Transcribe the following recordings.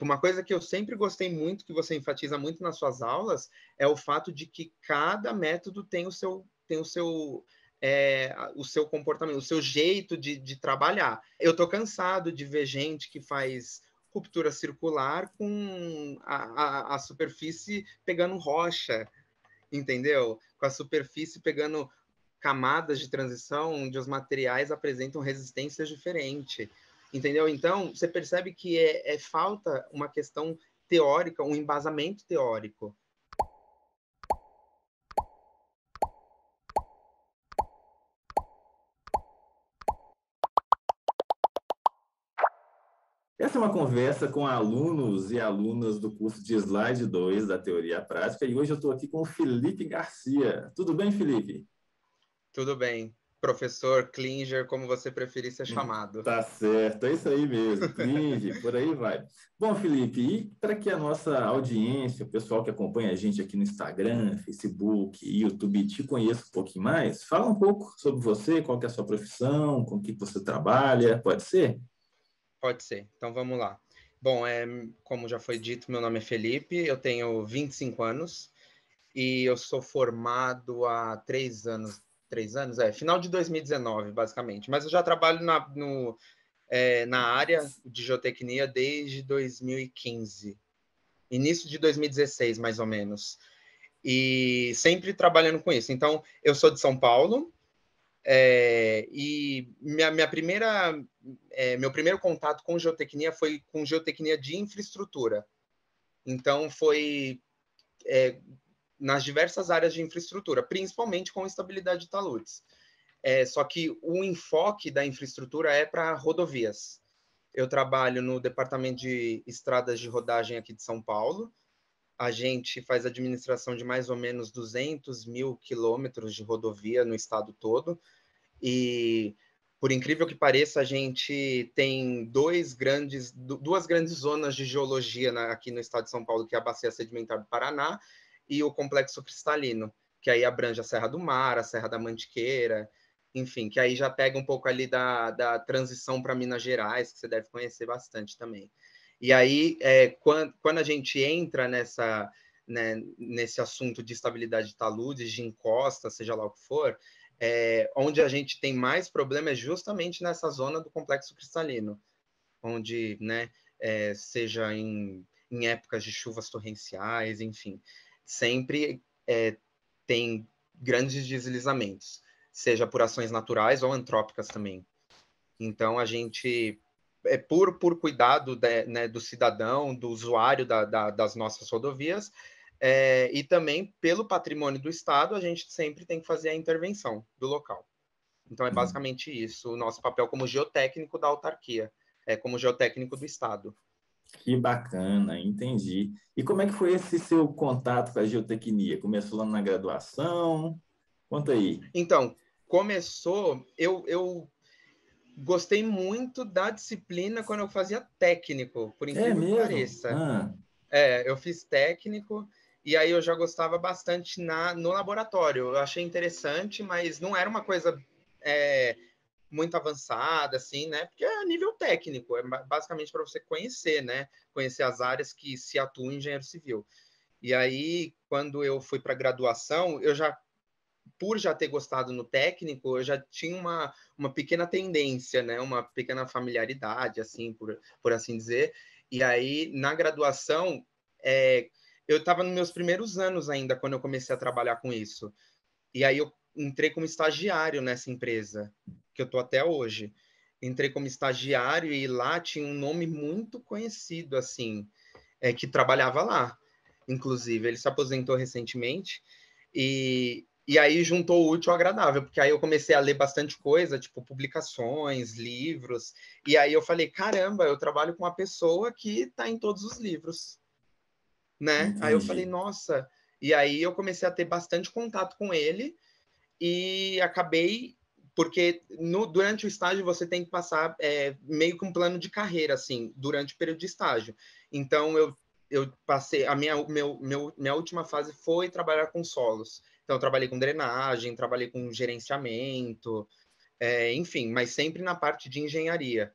Uma coisa que eu sempre gostei muito, que você enfatiza muito nas suas aulas, é o fato de que cada método tem o seu comportamento, o seu jeito de trabalhar. Eu estou cansado de ver gente que faz ruptura circular com a superfície pegando rocha, entendeu? Com a superfície pegando camadas de transição onde os materiais apresentam resistências diferentes, entendeu? Então, você percebe que falta uma questão teórica, um embasamento teórico. Essa é uma conversa com alunos e alunas do curso de Slide 2 da Teoria Prática, e hoje eu estou aqui com o Felipe Garcia. Tudo bem, Felipe? Tudo bem. Professor Klinger, como você preferir ser chamado. Tá certo, é isso aí mesmo, Clinge, por aí vai. Bom, Felipe, e para que a nossa audiência, o pessoal que acompanha a gente aqui no Instagram, Facebook, YouTube, te conheça um pouquinho mais, fala um pouco sobre você, qual que é a sua profissão, com o que você trabalha, pode ser? Pode ser. Então vamos lá. Bom, como já foi dito, meu nome é Felipe, eu tenho 25 anos e eu sou formado há 3 anos. 3 anos? Final de 2019, basicamente. Mas eu já trabalho na área de geotecnia desde 2015. Início de 2016, mais ou menos. E sempre trabalhando com isso. Então, eu sou de São Paulo, e meu primeiro contato com geotecnia foi com geotecnia de infraestrutura. Então, foi nas diversas áreas de infraestrutura, principalmente com estabilidade de taludes. Só que o enfoque da infraestrutura é para rodovias. Eu trabalho no departamento de estradas de rodagem aqui de São Paulo. A gente faz administração de mais ou menos 200 mil quilômetros de rodovia no estado todo. E, por incrível que pareça, a gente tem duas grandes zonas de geologia aqui no estado de São Paulo, que é a Bacia Sedimentar do Paraná e o Complexo Cristalino, que aí abrange a Serra do Mar, a Serra da Mantiqueira, enfim, que aí já pega um pouco ali da transição para Minas Gerais, que você deve conhecer bastante também. E aí, quando a gente entra nesse assunto de estabilidade de taludes, de encosta, seja lá o que for, onde a gente tem mais problema é justamente nessa zona do complexo cristalino, onde, né, seja em épocas de chuvas torrenciais, enfim, sempre tem grandes deslizamentos, seja por ações naturais ou antrópicas também. Então, a gente, por cuidado né, do cidadão, do usuário das nossas rodovias, e também pelo patrimônio do Estado, a gente sempre tem que fazer a intervenção do local. Então, é basicamente isso, o nosso papel como geotécnico da autarquia, como geotécnico do Estado. Que bacana, entendi. E como é que foi esse seu contato com a geotecnia? Começou lá na graduação? Conta aí. Então, começou, eu gostei muito da disciplina quando eu fazia técnico, por É incrível que mesmo? pareça. Ah, Eu fiz técnico e aí eu já gostava bastante no laboratório. Eu achei interessante, mas não era uma coisa muito avançada, assim, né? Porque é nível técnico, é basicamente para você conhecer, né? Conhecer as áreas que se atua em engenheiro civil. E aí, quando eu fui para graduação, por já ter gostado no técnico, eu já tinha uma pequena tendência, né? Uma pequena familiaridade, assim, por assim dizer. E aí, na graduação, eu estava nos meus primeiros anos ainda, quando eu comecei a trabalhar com isso. E aí, eu entrei como estagiário nessa empresa, que eu estou até hoje. Entrei como estagiário e lá tinha um nome muito conhecido, assim, que trabalhava lá. Inclusive, ele se aposentou recentemente. E aí juntou o útil ao agradável, porque aí eu comecei a ler bastante coisa, tipo publicações, livros, e aí eu falei, caramba, eu trabalho com uma pessoa que está em todos os livros, né? Aí eu falei, entendi. nossa, e aí eu comecei a ter bastante contato com ele e acabei, porque durante o estágio você tem que passar meio que um plano de carreira, assim, durante o período de estágio. Então eu passei, minha última fase foi trabalhar com solos. Então, eu trabalhei com drenagem, trabalhei com gerenciamento, enfim, mas sempre na parte de engenharia.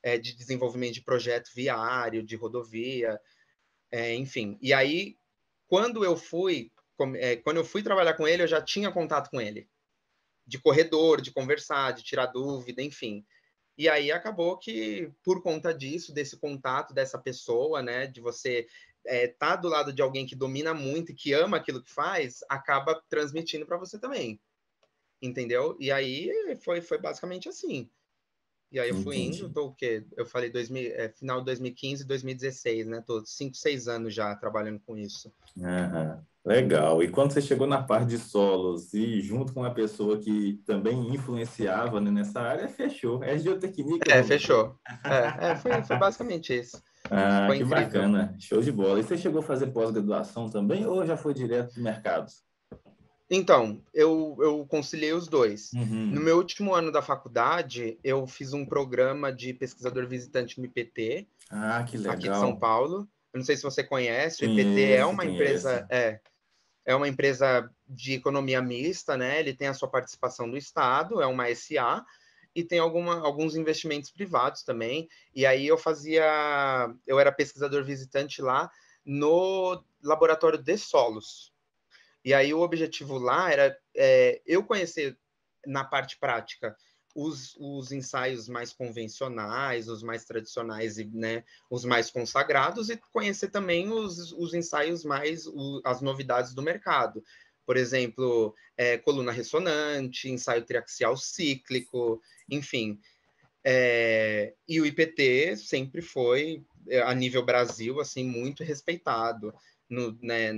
de desenvolvimento de projeto viário, de rodovia, enfim. E aí, quando eu fui trabalhar com ele, eu já tinha contato com ele, de corredor, de conversar, de tirar dúvida, enfim. E aí acabou que, por conta disso, desse contato dessa pessoa, né, de você tá do lado de alguém que domina muito e que ama aquilo que faz, acaba transmitindo para você também, entendeu? E aí foi basicamente assim. E aí eu fui indo, Entendi. tô o quê? Eu falei final de 2015, 2016, né? Tô 5, 6 anos já trabalhando com isso. Aham. Legal. E quando você chegou na parte de solos e junto com uma pessoa que também influenciava, né, nessa área, fechou. É geotecnia para você. Fechou. Foi basicamente isso. Ah, Foi que incrível. bacana. Show de bola. E você chegou a fazer pós-graduação também ou já foi direto do mercado? Então, eu conciliei os dois. No Uhum. meu último ano da faculdade, eu fiz um programa de pesquisador visitante no IPT, Ah, que aqui de São legal. Paulo. Eu não sei se você conhece, o IPT Conheço, conheço. é uma empresa de economia mista, né? Ele tem a sua participação do Estado, é uma SA, e tem alguns investimentos privados também. E aí eu era pesquisador visitante lá no laboratório de solos. E aí o objetivo lá era eu conhecer na parte prática os ensaios mais convencionais, os mais tradicionais e né, os mais consagrados, e conhecer também os ensaios as novidades do mercado. Por exemplo, coluna ressonante, ensaio triaxial cíclico, enfim. E o IPT sempre foi, a nível Brasil, assim, muito respeitado. Né,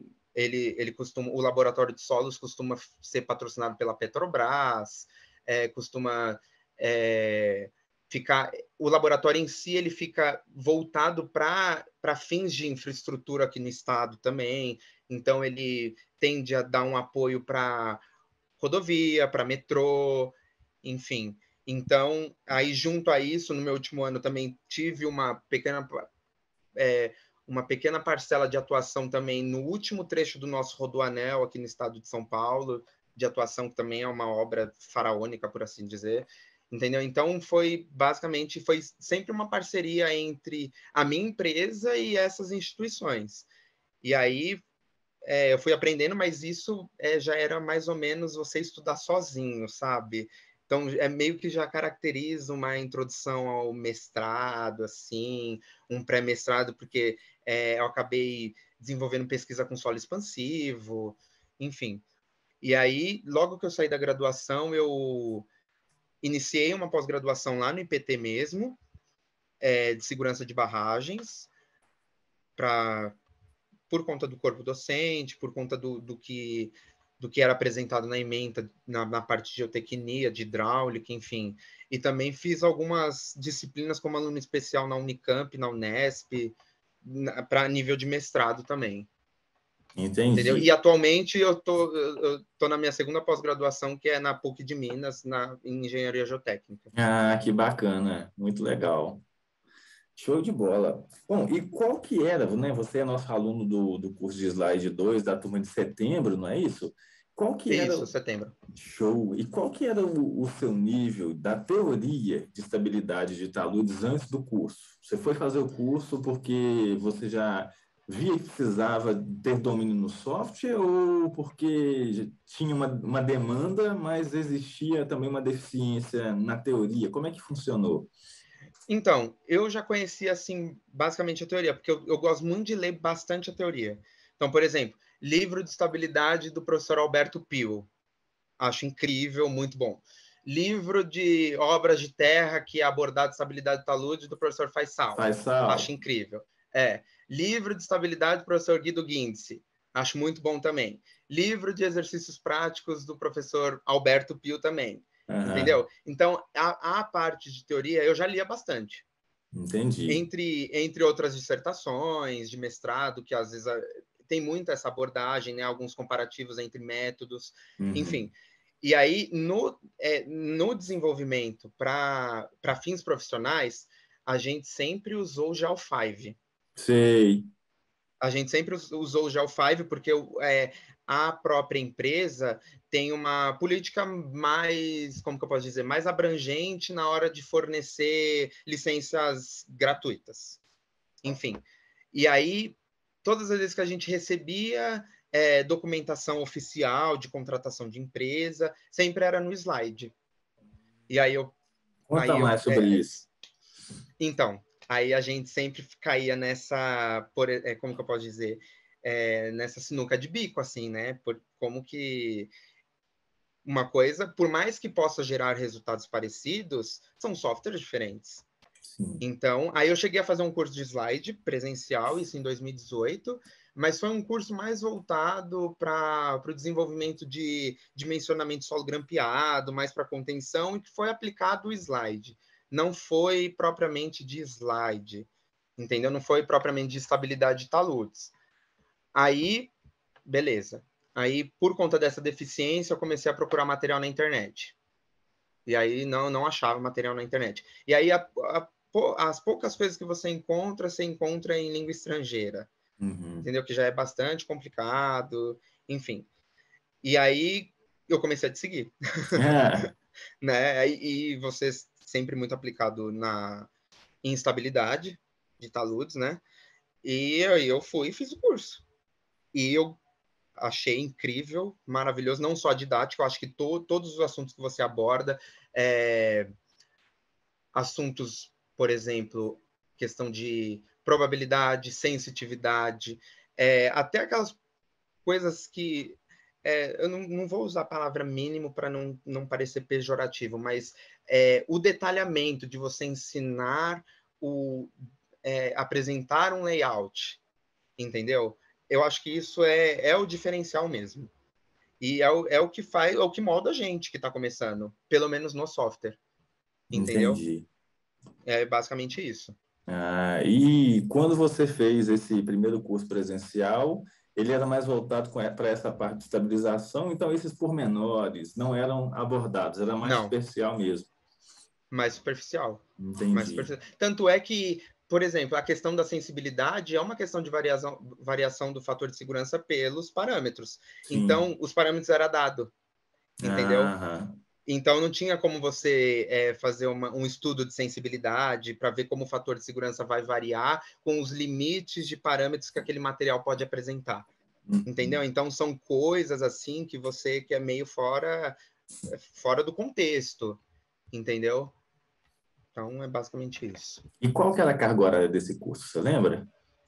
o laboratório de solos costuma ser patrocinado pela Petrobras, costuma ficar. O laboratório em si ele fica voltado para fins de infraestrutura aqui no estado também. Então ele tende a dar um apoio para rodovia, para metrô, enfim. Então, aí junto a isso, no meu último ano também tive uma pequena parcela de atuação também no último trecho do nosso Rodoanel aqui no estado de São Paulo, de atuação que também é uma obra faraônica, por assim dizer. Entendeu? Então, foi sempre uma parceria entre a minha empresa e essas instituições. E aí, eu fui aprendendo, mas isso já era mais ou menos você estudar sozinho, sabe? Então, meio que já caracteriza uma introdução ao mestrado, assim, um pré-mestrado, porque eu acabei desenvolvendo pesquisa com solo expansivo, enfim. E aí, logo que eu saí da graduação, eu iniciei uma pós-graduação lá no IPT mesmo, de segurança de barragens, por conta do corpo docente, por conta do que era apresentado na ementa, na parte de geotecnia, de hidráulica, enfim. E também fiz algumas disciplinas como aluno especial na Unicamp, na Unesp, para nível de mestrado também. Entendeu? E Entendi. atualmente eu tô na minha segunda pós-graduação, que é na PUC de Minas, em engenharia geotécnica. Ah, que bacana. Muito legal. Show de bola. Bom, e qual que era, né? Você é nosso aluno do curso de Slide 2 da turma de setembro, não é isso? Qual que era Isso, setembro. show? E qual que era o seu nível da teoria de estabilidade de taludes antes do curso? Você foi fazer o curso porque você já via que precisava ter domínio no software ou porque tinha uma demanda, mas existia também uma deficiência na teoria? Como é que funcionou? Então, eu já conhecia, assim, basicamente a teoria, porque eu gosto muito de ler bastante a teoria. Então, por exemplo, livro de estabilidade do professor Alberto Pio. Acho incrível, muito bom. Livro de obras de terra que é abordado estabilidade de talude do professor Faisal. Faz Acho sal? incrível. Livro de estabilidade do professor Guido Guinze. Acho muito bom também. Livro de exercícios práticos do professor Alberto Pio também. Aham, Entendeu? Então, a parte de teoria eu já lia bastante. entendi. Entre outras dissertações de mestrado, que às vezes tem muito essa abordagem, né? Alguns comparativos entre métodos, enfim. Uhum. E aí, no desenvolvimento para fins profissionais, a gente sempre usou o GeoF5. Sei. A gente sempre usou o GeoFive porque a própria empresa tem uma política mais, como que eu posso dizer, mais abrangente na hora de fornecer licenças gratuitas. Enfim. E aí, todas as vezes que a gente recebia documentação oficial de contratação de empresa, sempre era no slide. E aí Conta mais sobre isso. Então, aí a gente sempre caía nessa, como que eu posso dizer, nessa sinuca de bico, assim, né? Como que uma coisa, por mais que possa gerar resultados parecidos, são softwares diferentes. Sim. Então, aí eu cheguei a fazer um curso de slide presencial, isso em 2018, mas foi um curso mais voltado para o desenvolvimento de dimensionamento solo grampeado, mais para contenção, e que foi aplicado o slide. Não foi propriamente de slide, entendeu? Não foi propriamente de estabilidade de taludes. Aí, beleza. Aí, por conta dessa deficiência, eu comecei a procurar material na internet. E aí não achava material na internet. E aí as poucas coisas que você encontra em língua estrangeira. Entendeu? Que já é bastante complicado, enfim. E aí eu comecei a te seguir. Né? E você sempre muito aplicado na instabilidade de taludes, né? E aí eu fui e fiz o curso. E eu achei incrível, maravilhoso, não só a didática, eu acho que todos os assuntos que você aborda, assuntos, por exemplo, questão de probabilidade, sensitividade, até aquelas coisas que eu não vou usar a palavra mínimo para não parecer pejorativo, mas o detalhamento de você ensinar apresentar um layout, entendeu? Eu acho que isso é o diferencial mesmo. E é o que faz, é o que molda a gente que está começando, pelo menos no software. Entendeu? Entendi. É basicamente isso. E quando você fez esse primeiro curso presencial, ele era mais voltado para essa parte de estabilização, então esses pormenores não eram abordados, era mais superficial mesmo. Mais superficial. Entendi. Mais superficial. Tanto é que, por exemplo, a questão da sensibilidade é uma questão de variação do fator de segurança pelos parâmetros. Sim. Então, os parâmetros era dado, entendeu? Então, não tinha como você fazer um estudo de sensibilidade para ver como o fator de segurança vai variar com os limites de parâmetros que aquele material pode apresentar. Entendeu? Então, são coisas assim que é meio fora do contexto, entendeu? Então, é basicamente isso. E qual que era a carga horária desse curso, você lembra?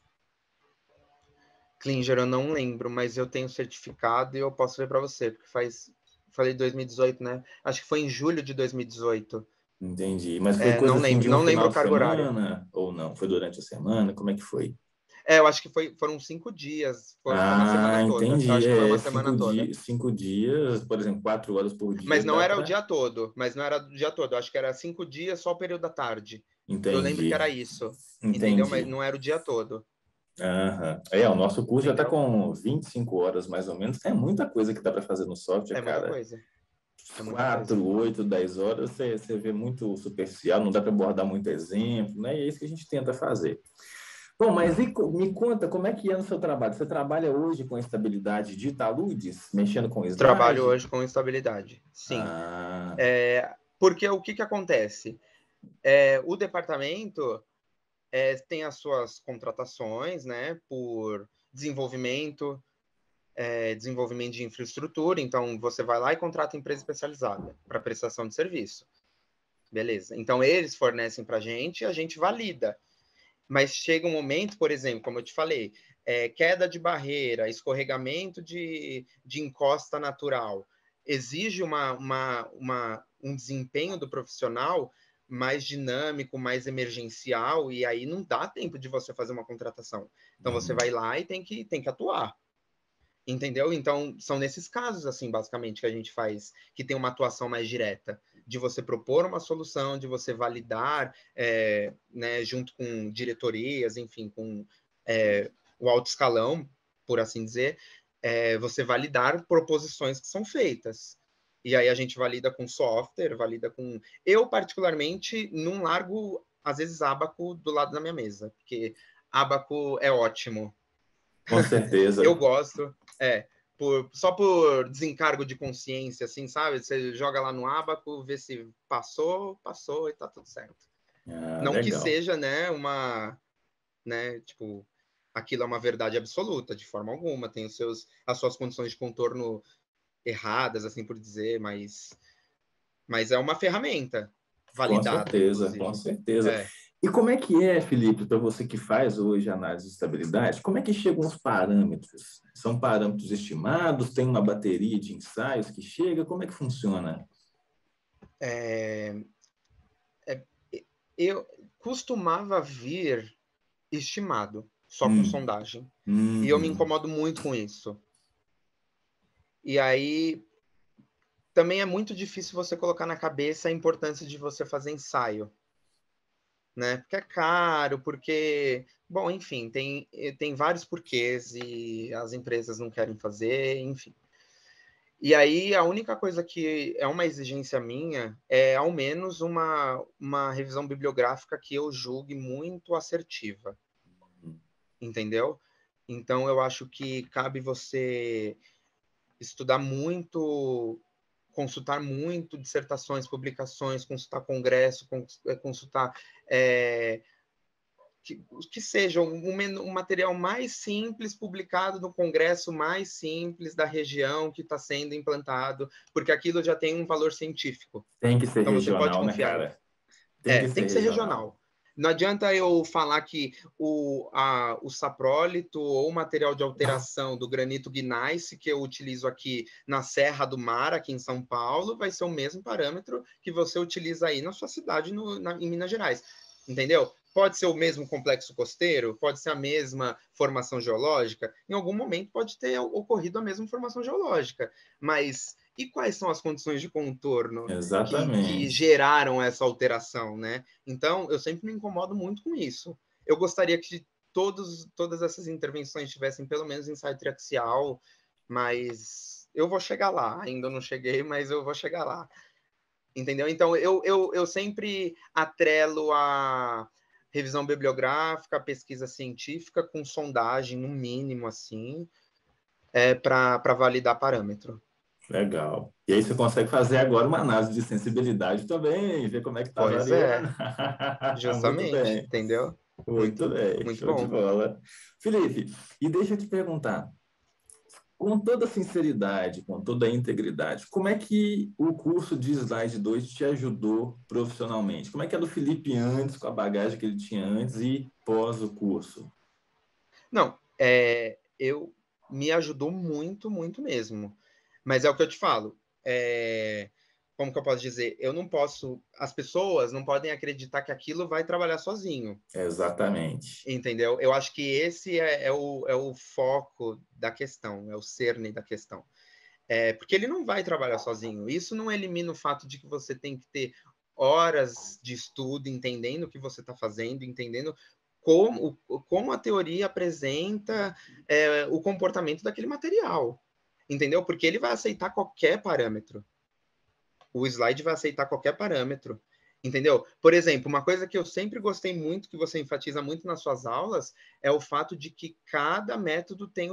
Klinger, eu não lembro, mas eu tenho certificado e eu posso ver para você, porque falei 2018, né? Acho que foi em julho de 2018. Entendi. Mas foi coisa assim de um final de semana ou não? Foi durante a semana? Como é que foi? Eu acho que foram 5 dias. Foi uma semana toda. Entendi. Eu acho que foi uma semana toda. 5 dias, por exemplo, 4 horas por dia. Mas não era o dia todo. Eu acho que era 5 dias, só o período da tarde. Entendi. Eu lembro que era isso. Entendeu? Mas não era o dia todo. O nosso curso já está com 25 horas, mais ou menos. É muita coisa que dá para fazer no software, cara. Muita coisa. 4, 8, 10 horas, você vê muito superficial, não dá para abordar muito exemplo, né? E é isso que a gente tenta fazer. Bom, mas me conta, como é que é no seu trabalho? Você trabalha hoje com estabilidade de taludes, mexendo com slide? Trabalho hoje com estabilidade, sim. Porque o que acontece? O departamento tem as suas contratações, né, por desenvolvimento de infraestrutura. Então, você vai lá e contrata empresa especializada para prestação de serviço. Beleza. Então, eles fornecem para a gente valida. Mas chega um momento, por exemplo, como eu te falei, queda de barreira, escorregamento de encosta natural, exige um desempenho do profissional mais dinâmico, mais emergencial, e aí não dá tempo de você fazer uma contratação. Então, você vai lá e tem que atuar. Entendeu? Então, são nesses casos, assim, basicamente, que a gente faz, que tem uma atuação mais direta, de você propor uma solução, de você validar, né, junto com diretorias, enfim, com o alto escalão, por assim dizer, você validar proposições que são feitas. E aí a gente valida com software, valida com... Eu, particularmente, não largo, às vezes, Abaco do lado da minha mesa, porque Abaco é ótimo, Com certeza. Eu gosto, só por desencargo de consciência, assim, sabe? Você joga lá no Abaco, vê se passou e tá tudo certo. Não que Legal. seja, né, tipo, aquilo é uma verdade absoluta, de forma alguma. Tem as suas condições de contorno erradas, assim por dizer, mas é uma ferramenta Com validada, certeza, com inclusive. certeza. E como é que é, Felipe, para você que faz hoje análise de estabilidade, como é que chegam os parâmetros? São parâmetros estimados? Tem uma bateria de ensaios que chega? Como é que funciona? Eu costumava vir estimado, só com Hum, sondagem. E eu me uhum. incomodo muito com isso. E aí também é muito difícil você colocar na cabeça a importância de você fazer ensaio, né? Porque é caro, porque, bom, enfim, tem vários porquês e as empresas não querem fazer, enfim. E aí a única coisa que é uma exigência minha é ao menos uma revisão bibliográfica que eu julgue muito assertiva, entendeu? Então eu acho que cabe você estudar muito, consultar muito dissertações, publicações, consultar congresso, consultar que seja um material mais simples publicado no congresso mais simples da região que está sendo implantado, porque aquilo já tem um valor científico. Tem que ser Então você pode regional, né, confiar. cara? Tem que Tem ser que ser regional. regional. Não adianta eu falar que o saprólito ou o material de alteração do granito gneiss que eu utilizo aqui na Serra do Mar, aqui em São Paulo, vai ser o mesmo parâmetro que você utiliza aí na sua cidade, em Minas Gerais. Entendeu? Pode ser o mesmo complexo costeiro, pode ser a mesma formação geológica, em algum momento pode ter ocorrido a mesma formação geológica, mas e quais são as condições de contorno que Exatamente. geraram essa alteração, né? Então, eu sempre me incomodo muito com isso. Eu gostaria que todas essas intervenções tivessem pelo menos ensaio triaxial, mas eu vou chegar lá. Ainda não cheguei, mas eu vou chegar lá. Entendeu? Então, eu sempre atrelo a revisão bibliográfica, pesquisa científica com sondagem, no mínimo, assim, para validar parâmetro. Legal. E aí você consegue fazer agora uma análise de sensibilidade também, ver como é que está Pois variando. é, Muito justamente, bem, entendeu? muito Muito, bem, muito show de bom. bola. Felipe, e deixa eu te perguntar, com toda a sinceridade, com toda a integridade, como é que o curso de Slide 2 te ajudou profissionalmente? Como é que é do Felipe antes, com a bagagem que ele tinha antes e pós o curso? Não, eu me ajudou muito, muito mesmo. Mas é o que eu te falo. Como que eu posso dizer? Eu não posso. As pessoas não podem acreditar que aquilo vai trabalhar sozinho. Exatamente. Entendeu? Eu acho que esse é o foco da questão, é o cerne da questão. Porque ele não vai trabalhar sozinho. Isso não elimina o fato de que você tem que ter horas de estudo, entendendo o que você está fazendo, entendendo como a teoria apresenta o comportamento daquele material. Entendeu? Porque ele vai aceitar qualquer parâmetro. O slide vai aceitar qualquer parâmetro. Entendeu? Por exemplo, uma coisa que eu sempre gostei muito, que você enfatiza muito nas suas aulas, é o fato de que cada método tem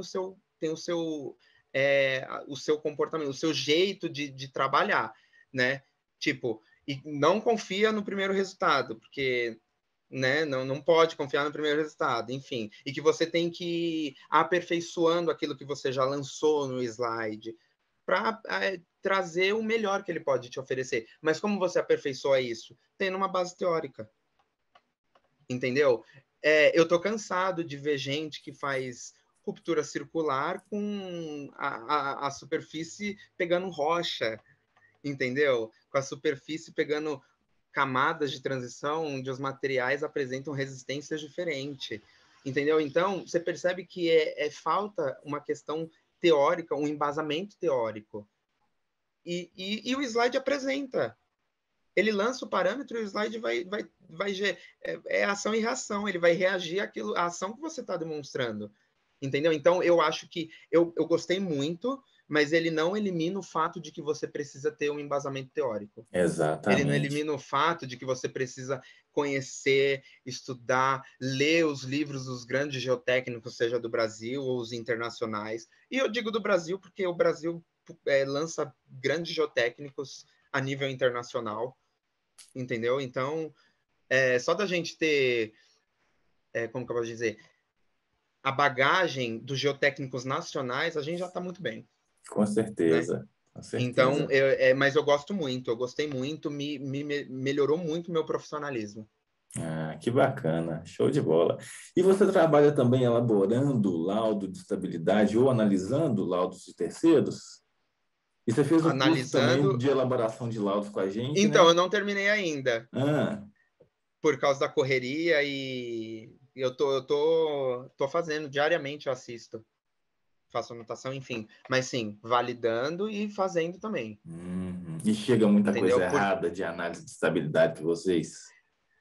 o seu comportamento, o seu jeito de trabalhar, né? Tipo, e não confia no primeiro resultado, porque, né, não pode confiar no primeiro resultado, enfim, e que você tem que ir aperfeiçoando aquilo que você já lançou no slide para trazer o melhor que ele pode te oferecer. Mas como você aperfeiçoa isso? Tendo uma base teórica, entendeu? Eu tô cansado de ver gente que faz ruptura circular com a superfície pegando rocha, entendeu? Com a superfície pegando camadas de transição onde os materiais apresentam resistências diferentes, entendeu? Então, você percebe que falta uma questão teórica, um embasamento teórico. E o slide apresenta. Ele lança o parâmetro e o slide vai ação e reação. Ele vai reagir à ação que você está demonstrando. Entendeu? Então, eu acho que eu gostei muito, mas ele não elimina o fato de que você precisa ter um embasamento teórico. Ele não Exatamente. elimina o fato de que você precisa conhecer, estudar, ler os livros dos grandes geotécnicos, seja do Brasil ou os internacionais. E eu digo do Brasil porque o Brasil lança grandes geotécnicos a nível internacional, entendeu? Então, só da gente ter, como que eu vou dizer, a bagagem dos geotécnicos nacionais, a gente já está muito bem. Com Né? certeza. Com Então, certeza. mas eu gosto muito, eu gostei muito, me melhorou muito o meu profissionalismo. Ah, que bacana, show de bola. E você trabalha também elaborando laudo de estabilidade ou analisando laudos de terceiros? E você fez o curso também Analisando. de elaboração de laudos com a gente, Então, né? eu não terminei ainda, Ah, por causa da correria e eu tô fazendo diariamente, eu assisto, faço anotação, enfim. Mas sim, validando e fazendo também, E chega muita coisa entendeu? errada de análise de estabilidade para vocês?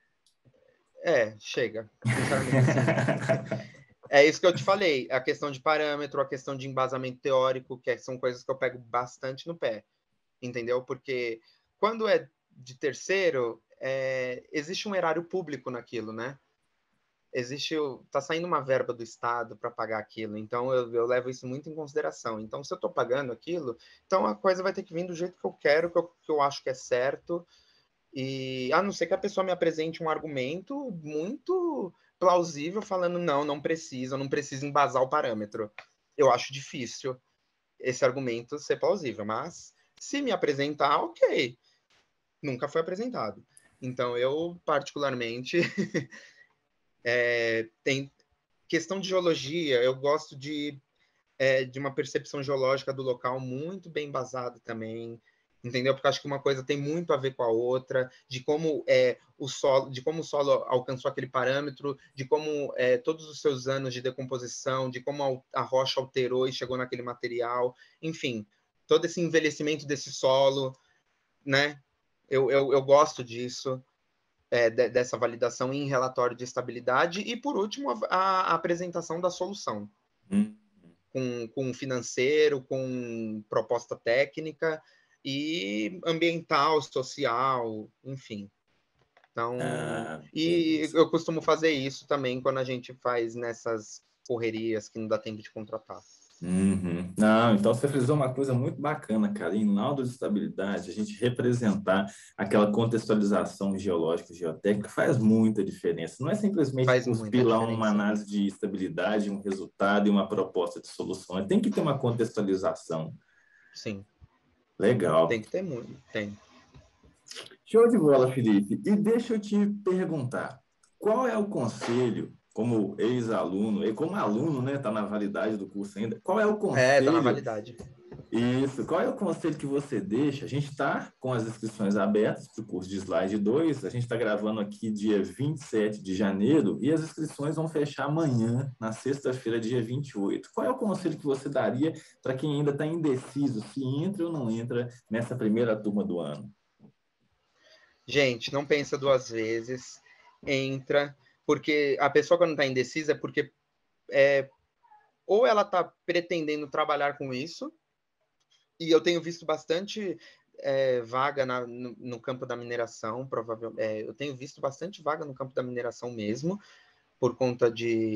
Chega, sinceramente, sim. É isso que eu te falei, a questão de parâmetro, a questão de embasamento teórico, que são coisas que eu pego bastante no pé, entendeu? Porque quando é de terceiro, existe um erário público naquilo, né? Tá saindo uma verba do Estado para pagar aquilo, então eu levo isso muito em consideração. Então, se eu estou pagando aquilo, então a coisa vai ter que vir do jeito que eu quero, que eu acho que é certo, e a não ser que a pessoa me apresente um argumento muito plausível, falando, não precisa, não precisa embasar o parâmetro. Eu acho difícil esse argumento ser plausível, mas se me apresentar, ok. Nunca foi apresentado. Então, eu, particularmente, tem questão de geologia, eu gosto de uma percepção geológica do local muito bem embasada também, entendeu? Porque acho que uma coisa tem muito a ver com a outra, de como o solo, de como o solo alcançou aquele parâmetro, de como todos os seus anos de decomposição, de como a rocha alterou e chegou naquele material, enfim, todo esse envelhecimento desse solo, né? Eu gosto disso, dessa validação em relatório de estabilidade, e por último, a apresentação da solução Hum. com financeiro, com proposta técnica e ambiental, social, enfim. Então, Ah, e beleza. eu costumo fazer isso também quando a gente faz nessas correrias que não dá tempo de contratar. Não, então você fez uma coisa muito bacana, cara. Em laudo de estabilidade, a gente representar aquela contextualização geológica, geotécnica, faz muita diferença. Não é simplesmente Faz muita cuspir lá uma diferença. análise de estabilidade, um resultado e uma proposta de solução. Tem que ter uma contextualização. Sim, Legal. tem que ter muito. Tem. Show de bola, Felipe. E deixa eu te perguntar, qual é o conselho, como ex-aluno, e como aluno, né, está na validade do curso ainda, qual é o Tá na conselho. validade. Isso. Qual é o conselho que você deixa? A gente está com as inscrições abertas para o curso de Slide 2. A gente está gravando aqui dia 27 de janeiro e as inscrições vão fechar amanhã, na sexta-feira, dia 28. Qual é o conselho que você daria para quem ainda está indeciso se entra ou não entra nessa primeira turma do ano? Gente, não pensa duas vezes, entra, porque a pessoa quando está indecisa é porque ou ela está pretendendo trabalhar com isso, e eu tenho visto bastante vaga no campo da mineração, provavelmente. Eu tenho visto bastante vaga no campo da mineração mesmo, por conta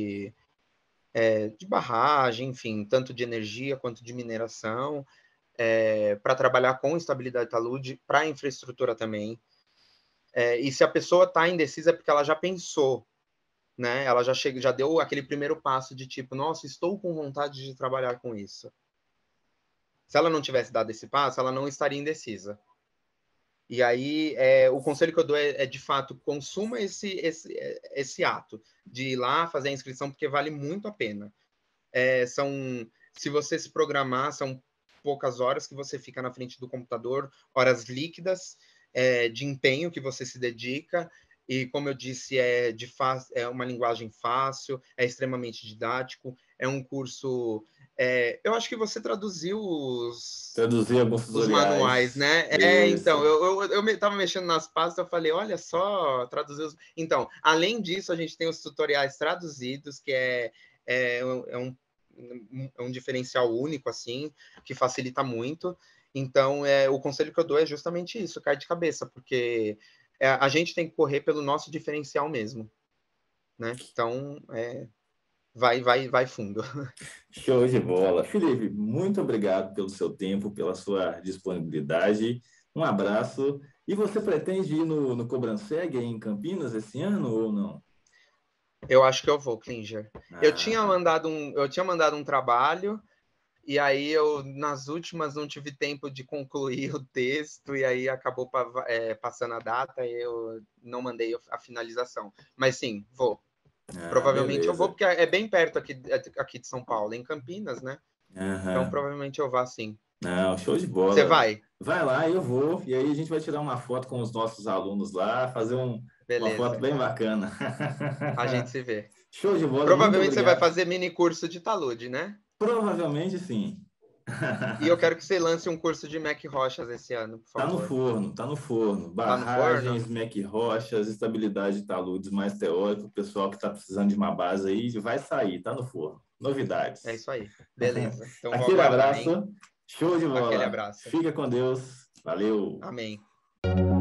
de barragem, enfim, tanto de energia quanto de mineração, para trabalhar com estabilidade talude, para infraestrutura também. E se a pessoa está indecisa é porque ela já pensou, né? Ela já deu aquele primeiro passo de tipo, nossa, estou com vontade de trabalhar com isso. Se ela não tivesse dado esse passo, ela não estaria indecisa. E aí, o conselho que eu dou de fato, consuma esse ato de ir lá fazer a inscrição, porque vale muito a pena. Se você se programar, são poucas horas que você fica na frente do computador, horas líquidas, de empenho que você se dedica, e como eu disse, é uma linguagem fácil, é extremamente didático, é um curso. Eu acho que você traduziu Traduzir alguns os manuais, tutoriais. né? Então, Isso. eu tava mexendo nas pastas, eu falei, olha só, traduzir os... Então, além disso, a gente tem os tutoriais traduzidos, que é um diferencial único, assim, que facilita muito. Então, o conselho que eu dou é justamente isso, cai de cabeça, porque a gente tem que correr pelo nosso diferencial mesmo, né? Então, vai fundo. Show de bola. Felipe, muito obrigado pelo seu tempo, pela sua disponibilidade. Um abraço. E você pretende ir no Cobranseg em Campinas esse ano ou não? Eu acho que eu vou, Klinger. Eu tinha Ah, mandado um trabalho, e aí nas últimas, não tive tempo de concluir o texto, e aí acabou passando a data, e eu não mandei a finalização. Mas sim, vou. Provavelmente eu vou, beleza. porque é bem perto aqui de São Paulo, em Campinas, né? Então Aham. provavelmente eu vá sim. Não, show de Você bola. vai? Vai lá, eu vou. E aí a gente vai tirar uma foto com os nossos alunos lá, fazer uma foto Beleza. bem bacana. A gente se vê. Show de bola, muito Provavelmente você vai obrigado. fazer mini curso de talude, né? Provavelmente sim. E eu quero que você lance um curso de Mac Rochas esse ano, por Tá no favor. forno, tá no forno. Tá no forno? Barragens, Mac Rochas, estabilidade de taludes mais teórico. O pessoal que está precisando de uma base aí vai sair, tá no forno. É Novidades. isso aí. Beleza. Então vou Aquele aguardar, hein? abraço, show de Aquele bola. abraço. Fica com Deus. Valeu. Amém.